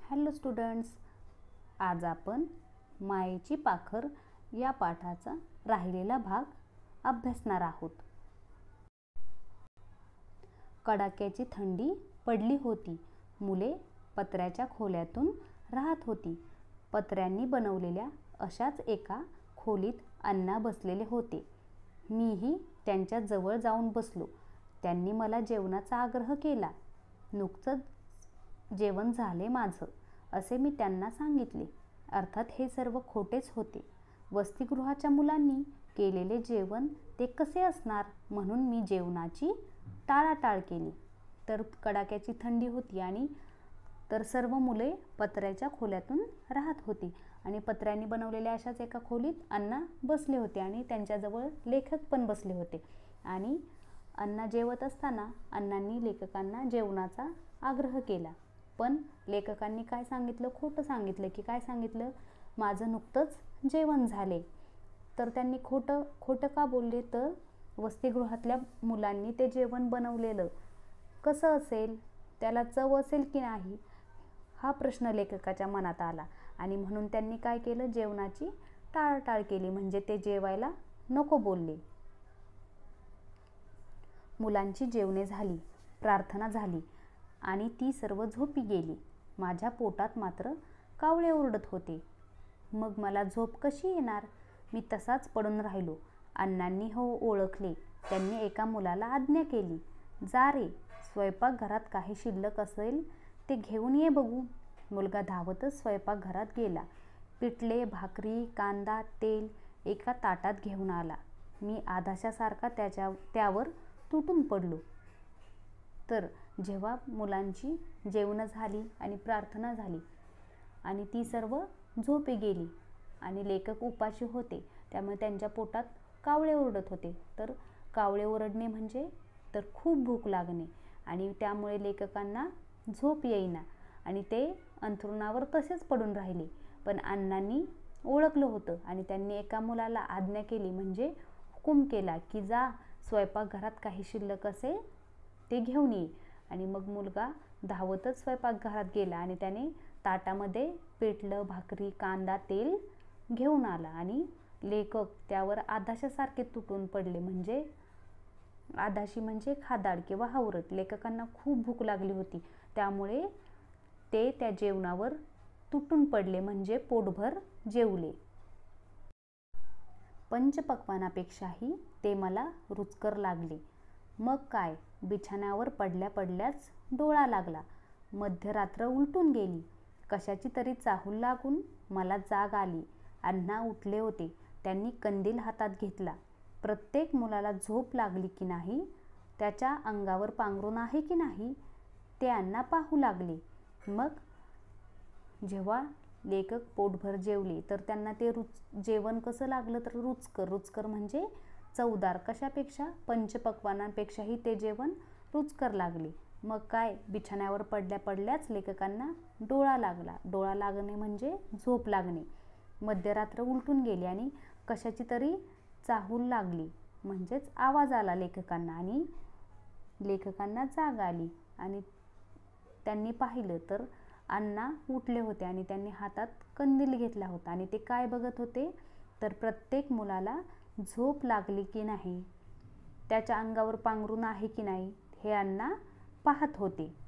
Hello students, आज आपण मायेची पाखर या पाठाचा राहिलेला भाग अभ्यासणार आहोत. कडाक्याची थंडी पडली होती. मुले पत्र्याच्या खोल्यातून राहत होती. पत्र्यांनी बनवलेल्या अशाच एका खोलीत अण्णा बसलेले होते. मीही त्यांच्या जवळ जाऊन बसलो. त्यांनी मला जेवणाचा आग्रह केला. नुकतंच जेवण झाले माझं, असे मी त्यांना सांगितले. अर्थात हे सर्व खोटेच होते. वसतिगृहाच्या मुलांनी केलेले जेवण ते कसे असणार म्हणून मी जेवणाची टाळाटाळ केली. तर कडाक्याची थंडी होती आणि तर सर्व मुले पत्र्याच्या खोल्यातून राहत होती आणि पत्र्यांनी बनवलेल्या अशाच एका खोलीत अण्णा बसले होते आणि त्यांच्याजवळ लेखक पण बसले होते. आणि अण्णा जेवत असताना अण्णांनी लेखकांना जेवणाचा आग्रह केला. पण लेखकांनी काय सांगितलं? खोटं सांगितलं. की काय सांगितलं? माझं नुकतंच जेवण झाले. तर त्यांनी खोटं का बोलले? तर वसतिगृहातल्या मुलांनी ते जेवण बनवलेलं कसं असेल, त्याला चव असेल की नाही, हा प्रश्न लेखकाच्या मनात आला आणि म्हणून त्यांनी काय केलं? जेवणाची टाळाटाळ केली, म्हणजे ते जेवायला नको बोलले. मुलांची जेवणे झाली, प्रार्थना झाली आणि ती सर्व झोपी गेली. माझ्या पोटात मात्र कावळे ओरडत होते. मग मला झोप कशी येणार? मी तसाच पडून राहिलो. अण्णांनी ओळखले. त्यांनी एका मुलाला आज्ञा केली, जा रे, स्वयंपाकघरात काही शिल्लक असेल ते घेऊन ये बघू. मुलगा धावतच स्वयंपाकघरात गेला. पिठले, भाकरी, कांदा, तेल एका ताटात घेऊन आला. मी आधाशासारखा त्यावर तुटून पडलो. तर जेव्हा मुलांची जेवणं झाली आणि प्रार्थना झाली आणि ती सर्व झोपी गेली आणि लेखक उपाशी होते, त्यामुळे त्यांच्या पोटात कावळे ओरडत होते. तर कावळे ओरडणे म्हणजे तर खूप भूक लागणे आणि त्यामुळे लेखकांना झोप येईना आणि ते अंथरुणावर तसेच पडून राहिले. पण अण्णांनी ओळखलं होतं आणि त्यांनी एका मुलाला आज्ञा केली, म्हणजे हुकूम केला की जा, स्वयंपाकघरात काही शिल्लक असेल ते घेऊन ये. आणि मग मुलगा धावतच स्वयंपाकघरात गेला आणि त्याने ताटामध्ये पिठलं, भाकरी, कांदा, तेल घेऊन आला आणि लेखक त्यावर आधाशासारखे तुटून पडले. म्हणजे आधाशी म्हणजे खादाड किंवा हावरट. लेखकांना खूप भूक लागली होती, त्यामुळे ते त्या जेवणावर तुटून पडले, म्हणजे पोटभर जेवले. पंचपक्वानापेक्षाही ते मला रुचकर लागले. मग काय, बिछाण्यावर पडल्याच डोळा लागला. मध्यरात्र उलटून गेली. कशाची तरी चाहूल लागून मला जाग आली. अण्णा उठले होते. त्यांनी कंदील हातात घेतला. प्रत्येक मुलाला झोप लागली की नाही, त्याच्या अंगावर पांघरूण आहे की नाही, ते अण्णा पाहू लागले. मग जेव्हा लेखक पोटभर जेवले तर त्यांना ते जेवण कसं लागलं? तर रुचकर म्हणजे चवदार. कशापेक्षा? पंचपक्वानांपेक्षाही ते जेवण रुचकर लागले. मग काय, बिछाण्यावर पडल्याच लेखकांना डोळा लागला. डोळा लागणे म्हणजे झोप लागणे. मध्यरात्र उलटून गेली आणि कशाची तरी चाहूल लागली, म्हणजेच आवाज आला लेखकांना आणि लेखकांना जाग आली आणि त्यांनी पाहिलं तर अण्णा उठले होते आणि त्यांनी हातात कंदील घेतला होता आणि ते काय बघत होते? तर प्रत्येक मुलाला झोप लागली की नाही, त्याच्या अंगावर पांघरूण आहे की नाही, हे अण्णा पाहत होते.